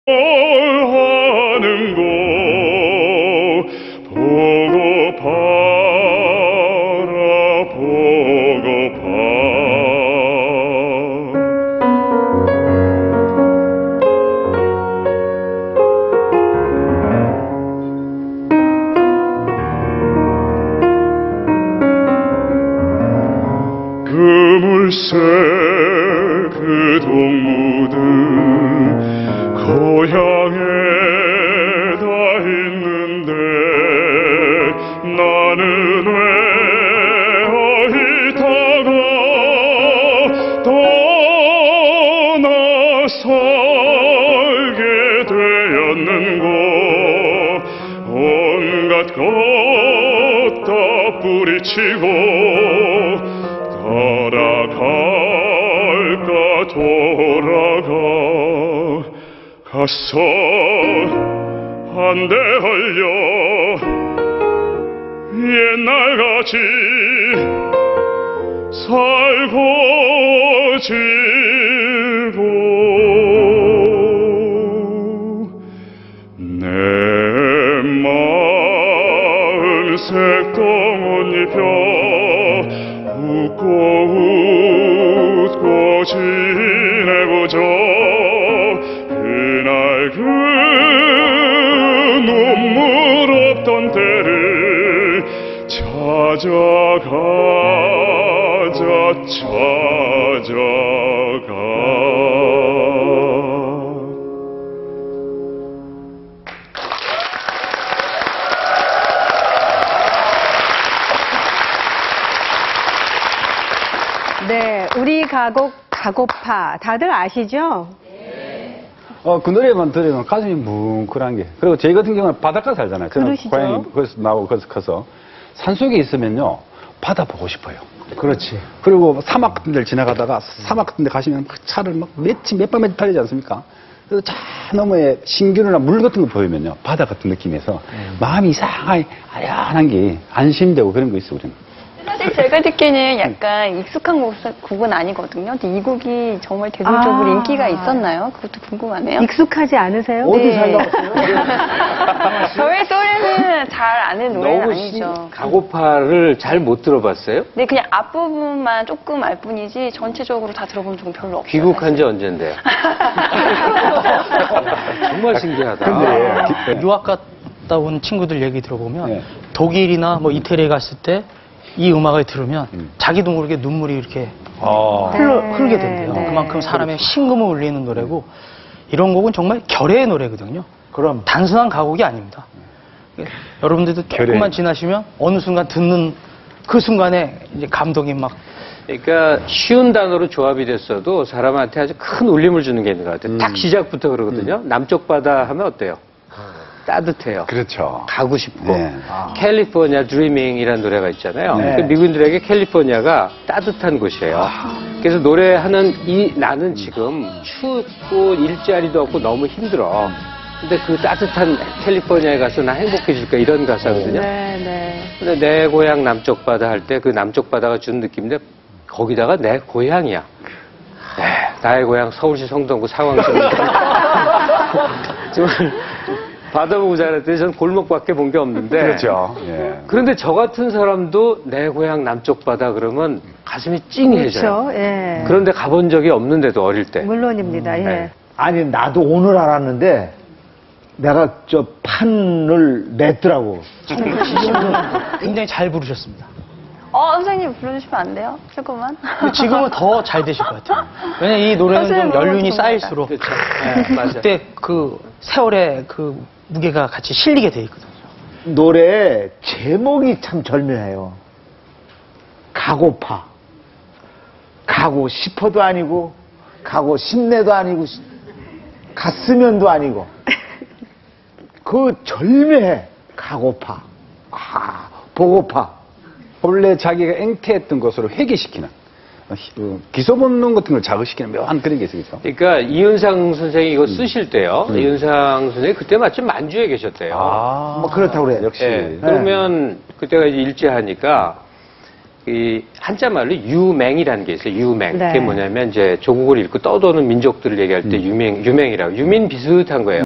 하는 곳 보고 바라보고 그물새 그 동무들 고향에 다 있는데 나는 왜 어디다가 떠나 살게 되었는고 온갖 것 다 뿌리치고 돌아가 가서 한대 흘려 옛날같이 살고 지고 내 마음 색동옷 입혀 웃고 지내보자 그날 그 눈물 없던 때를 찾아가 네, 우리 가고파 다들 아시죠? 네. 그 노래만 들으면 가슴이 뭉클한 게. 그리고 저희 같은 경우는 바닷가 살잖아요. 그러시죠. 고향이 거기서 나오고 거기서 커서 산속에 있으면요 바다 보고 싶어요. 그렇지. 그리고 사막 같은 데를 지나가다가 사막 같은 데 가시면 그 차를 막 몇 방 달리지 않습니까? 그래서 저 너머에 신기루나 물 같은 거 보이면요 바다 같은 느낌에서 마음이 이상하게 아련한 게 안심되고 그런 거 있어 우리는. 사실 제가 듣기에는 약간 익숙한 곡은 아니거든요. 근데 이 곡이 정말 대중적으로 인기가 있었나요? 그것도 궁금하네요. 익숙하지 않으세요? 어디 네. 살다 왔어요? 저의 또래는 잘 아는 노래는 너무 아니죠. 가고파를 잘 못 들어봤어요? 네, 그냥 앞부분만 조금 알 뿐이지 전체적으로 다 들어본 적은 별로 없어요. 귀국한 지 언젠데요? 정말 신기하다. 근데 유학 갔다 온 친구들 얘기 들어보면 네. 독일이나 뭐 이태리에 갔을 때 이 음악을 들으면 자기도 모르게 눈물이 이렇게 흐르게 된대요. 네. 그만큼 사람의 심금을 울리는 노래고 이런 곡은 정말 결의의 노래거든요. 그럼. 단순한 가곡이 아닙니다. 여러분들도 조금만 지나시면 어느 순간 듣는 그 순간에 이제 감동이 막 그러니까 쉬운 단어로 조합이 됐어도 사람한테 아주 큰 울림을 주는 게 있는 것 같아요. 딱 시작부터 그러거든요. 남쪽 바다 하면 어때요? 따뜻해요. 그렇죠. 가고 싶고. 네. 캘리포니아 드리밍이라는 노래가 있잖아요. 네. 그 미국인들에게 캘리포니아가 따뜻한 곳이에요. 그래서 노래하는 나는 지금 춥고 일자리도 없고 너무 힘들어. 근데 그 따뜻한 캘리포니아에 가서 나 행복해질까 이런 가사거든요. 네. 근데 내 고향 남쪽 바다 할 때 그 남쪽 바다가 준 느낌인데 거기다가 내 고향이야. 네, 나의 고향 서울시 성동구 상황시. 정말 바다 보고 자랐더니 전 골목밖에 본 게 없는데. 그렇죠. 예. 그런데 저 같은 사람도 내 고향 남쪽 바다 그러면 가슴이 찡해져요. 그렇죠. 예. 그런데 가본 적이 없는데도 어릴 때. 물론입니다. 예. 네. 아니, 나도 오늘 알았는데, 내가 저 판을 냈더라고. 굉장히 잘 부르셨습니다. 선생님 불러주시면 안 돼요? 조금만. 근데 지금은 더 잘 되실 것 같아요. 왜냐면 이 노래는 좀 선생님 연륜이 너무 쌓일수록 그렇죠. 네, 맞아요. 그때 그 세월의 그 무게가 같이 실리게 돼 있거든요. 노래 제목이 참 절묘해요. 가고파. 가고 싶어도 아니고, 가고 싶네도 아니고, 갔으면도 아니고. 그 절묘해. 가고파. 보고파. 원래 자기가 앵태했던 것으로 회귀시키는 기소본능 같은 걸 자극시키는 묘한 그런 게 있어요. 그러니까 이윤상 선생이 이거 쓰실 때요. 이윤상 선생이 그때 마침 만주에 계셨대요. 뭐 그렇다고 그래요. 역시. 예, 그러면 그때가 이제 일제하니까 이 한자말로 유맹이라는 게 있어요. 유맹. 네. 그게 뭐냐면 이제 조국을 잃고 떠도는 민족들을 얘기할 때 유맹이라고. 유민 비슷한 거예요.